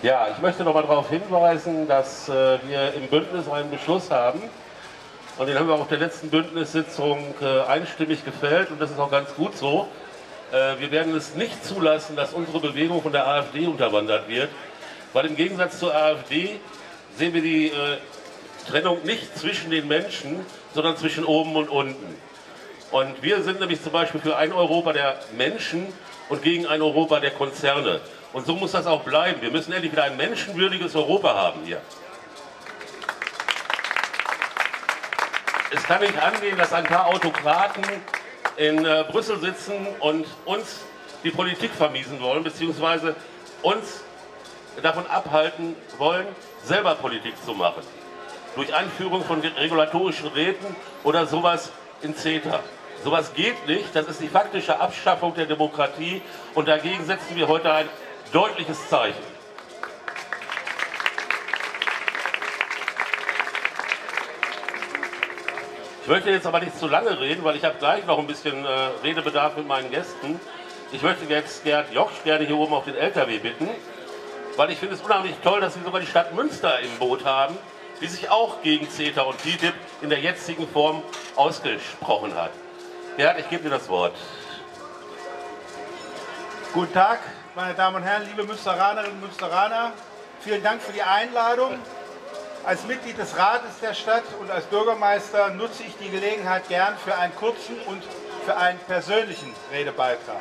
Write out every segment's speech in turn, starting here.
Ja, ich möchte noch mal darauf hinweisen, dass wir im Bündnis einen Beschluss haben und den haben wir auch auf der letzten Bündnissitzung einstimmig gefällt und das ist auch ganz gut so. Wir werden es nicht zulassen, dass unsere Bewegung von der AfD unterwandert wird, weil im Gegensatz zur AfD sehen wir die Trennung nicht zwischen den Menschen, sondern zwischen oben und unten. Und wir sind nämlich zum Beispiel für ein Europa der Menschen und gegen ein Europa der Konzerne. Und so muss das auch bleiben. Wir müssen endlich wieder ein menschenwürdiges Europa haben hier. Es kann nicht angehen, dass ein paar Autokraten in Brüssel sitzen und uns die Politik vermiesen wollen, beziehungsweise uns davon abhalten wollen, selber Politik zu machen. Durch Einführung von regulatorischen Räten oder sowas in CETA. Sowas geht nicht, das ist die faktische Abschaffung der Demokratie und dagegen setzen wir heute ein deutliches Zeichen. Ich möchte jetzt aber nicht zu lange reden, weil ich habe gleich noch ein bisschen Redebedarf mit meinen Gästen. Ich möchte jetzt Gerd Joksch gerne hier oben auf den LKW bitten, weil ich finde es unheimlich toll, dass wir sogar die Stadt Münster im Boot haben, die sich auch gegen CETA und TTIP in der jetzigen Form ausgesprochen hat. Gerd, ich gebe dir das Wort. Guten Tag, meine Damen und Herren, liebe Münsteranerinnen und Münsteraner. Vielen Dank für die Einladung. Als Mitglied des Rates der Stadt und als Bürgermeister nutze ich die Gelegenheit gern für einen kurzen und für einen persönlichen Redebeitrag.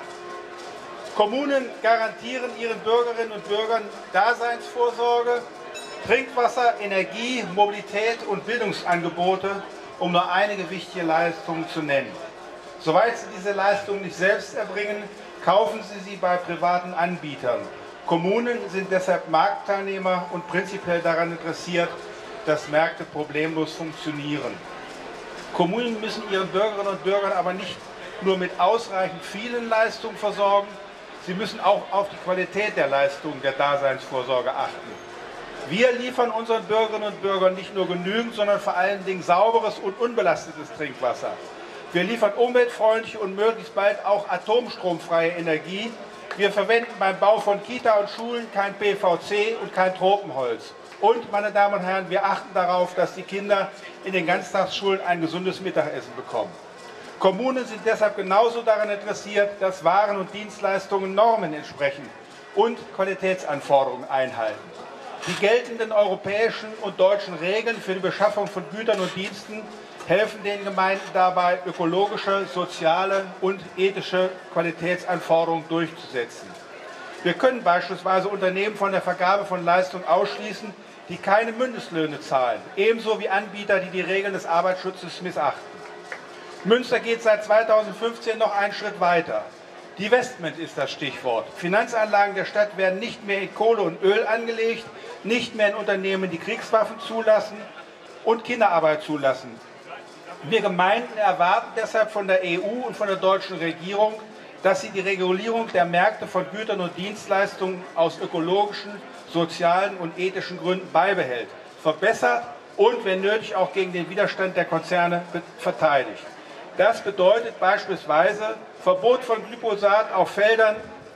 Kommunen garantieren ihren Bürgerinnen und Bürgern Daseinsvorsorge, Trinkwasser, Energie, Mobilität und Bildungsangebote, um nur einige wichtige Leistungen zu nennen. Soweit sie diese Leistungen nicht selbst erbringen, kaufen sie sie bei privaten Anbietern. Kommunen sind deshalb Marktteilnehmer und prinzipiell daran interessiert, dass Märkte problemlos funktionieren. Kommunen müssen ihren Bürgerinnen und Bürgern aber nicht nur mit ausreichend vielen Leistungen versorgen, sie müssen auch auf die Qualität der Leistungen der Daseinsvorsorge achten. Wir liefern unseren Bürgerinnen und Bürgern nicht nur genügend, sondern vor allen Dingen sauberes und unbelastetes Trinkwasser. Wir liefern umweltfreundliche und möglichst bald auch atomstromfreie Energie. Wir verwenden beim Bau von Kita und Schulen kein PVC und kein Tropenholz. Und, meine Damen und Herren, wir achten darauf, dass die Kinder in den Ganztagsschulen ein gesundes Mittagessen bekommen. Kommunen sind deshalb genauso daran interessiert, dass Waren und Dienstleistungen Normen entsprechen und Qualitätsanforderungen einhalten. Die geltenden europäischen und deutschen Regeln für die Beschaffung von Gütern und Diensten helfen den Gemeinden dabei, ökologische, soziale und ethische Qualitätsanforderungen durchzusetzen. Wir können beispielsweise Unternehmen von der Vergabe von Leistungen ausschließen, die keine Mindestlöhne zahlen, ebenso wie Anbieter, die die Regeln des Arbeitsschutzes missachten. Münster geht seit 2015 noch einen Schritt weiter. Divestment ist das Stichwort. Finanzanlagen der Stadt werden nicht mehr in Kohle und Öl angelegt, nicht mehr in Unternehmen, die Kriegswaffen zulassen und Kinderarbeit zulassen. Wir Gemeinden erwarten deshalb von der EU und von der deutschen Regierung, dass sie die Regulierung der Märkte von Gütern und Dienstleistungen aus ökologischen, sozialen und ethischen Gründen beibehält, verbessert und, wenn nötig, auch gegen den Widerstand der Konzerne verteidigt. Das bedeutet beispielsweise Verbot von Glyphosat auf Feldern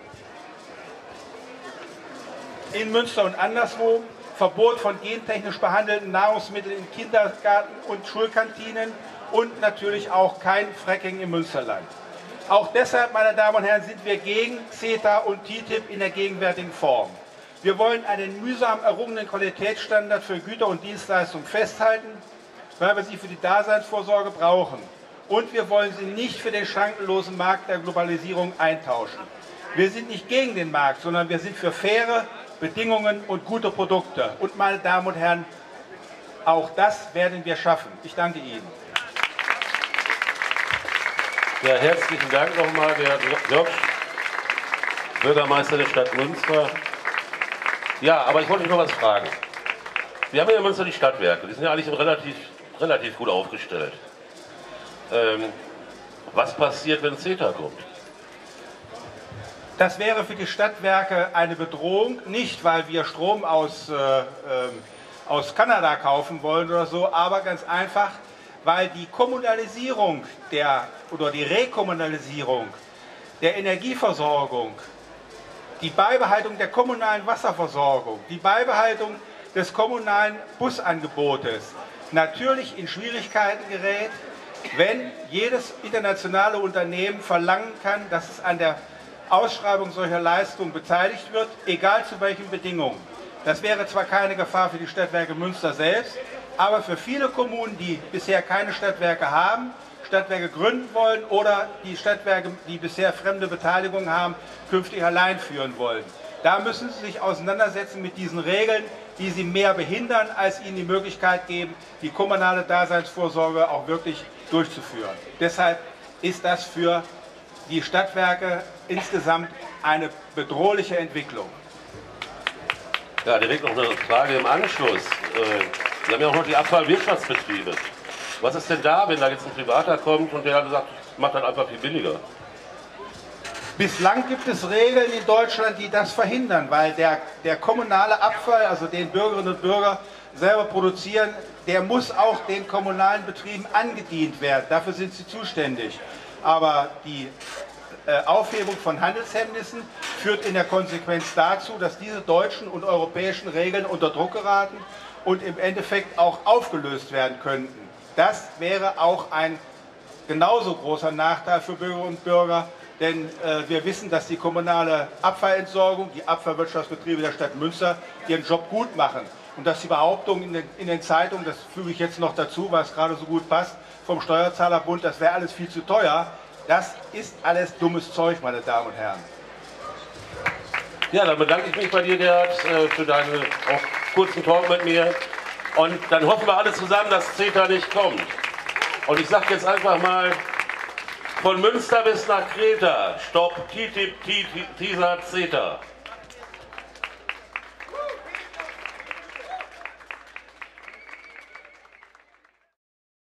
in Münster und anderswo, Verbot von gentechnisch behandelten Nahrungsmitteln in Kindergarten und Schulkantinen und natürlich auch kein Fracking im Münsterland. Auch deshalb, meine Damen und Herren, sind wir gegen CETA und TTIP in der gegenwärtigen Form. Wir wollen einen mühsam errungenen Qualitätsstandard für Güter und Dienstleistungen festhalten, weil wir sie für die Daseinsvorsorge brauchen. Und wir wollen sie nicht für den schrankenlosen Markt der Globalisierung eintauschen. Wir sind nicht gegen den Markt, sondern wir sind für faire Bedingungen und gute Produkte. Und, meine Damen und Herren, auch das werden wir schaffen. Ich danke Ihnen. Ja, herzlichen Dank nochmal, Herr Joksch, Bürgermeister der Stadt Münster. Ja, aber ich wollte mich noch was fragen. Wir haben ja in Münster die Stadtwerke, die sind ja eigentlich relativ gut aufgestellt. Was passiert, wenn CETA kommt? Das wäre für die Stadtwerke eine Bedrohung, nicht weil wir Strom aus Kanada kaufen wollen oder so, aber ganz einfach, weil die Kommunalisierung oder die Rekommunalisierung der Energieversorgung die Beibehaltung der kommunalen Wasserversorgung, die Beibehaltung des kommunalen Busangebotes natürlich in Schwierigkeiten gerät, wenn jedes internationale Unternehmen verlangen kann, dass es an der Ausschreibung solcher Leistungen beteiligt wird, egal zu welchen Bedingungen. Das wäre zwar keine Gefahr für die Stadtwerke Münster selbst, aber für viele Kommunen, die bisher keine Stadtwerke haben, Stadtwerke gründen wollen oder die Stadtwerke, die bisher fremde Beteiligung haben, künftig allein führen wollen. Da müssen Sie sich auseinandersetzen mit diesen Regeln, die sie mehr behindern, als ihnen die Möglichkeit geben, die kommunale Daseinsvorsorge auch wirklich durchzuführen. Deshalb ist das für die Stadtwerke insgesamt eine bedrohliche Entwicklung. Ja, direkt noch eine Frage im Anschluss. Sie haben ja auch noch die Abfallwirtschaftsbetriebe. Was ist denn da, wenn da jetzt ein Privater kommt und der sagt, macht dann einfach viel billiger? Bislang gibt es Regeln in Deutschland, die das verhindern, weil der kommunale Abfall, also den Bürgerinnen und Bürger selber produzieren, der muss auch den kommunalen Betrieben angedient werden. Dafür sind sie zuständig. Aber die Aufhebung von Handelshemmnissen führt in der Konsequenz dazu, dass diese deutschen und europäischen Regeln unter Druck geraten und im Endeffekt auch aufgelöst werden könnten. Das wäre auch ein genauso großer Nachteil für Bürgerinnen und Bürger, denn wir wissen, dass die kommunale Abfallentsorgung, die Abfallwirtschaftsbetriebe der Stadt Münster ihren Job gut machen. Und dass die Behauptung in den Zeitungen, das füge ich jetzt noch dazu, weil es gerade so gut passt, vom Steuerzahlerbund, das wäre alles viel zu teuer, das ist alles dummes Zeug, meine Damen und Herren. Ja, dann bedanke ich mich bei dir, Gerhard, für deinen auch kurzen Talk mit mir. Und dann hoffen wir alle zusammen, dass CETA nicht kommt. Und ich sage jetzt einfach mal, von Münster bis nach Kreta, stopp TTIP, TISA, CETA.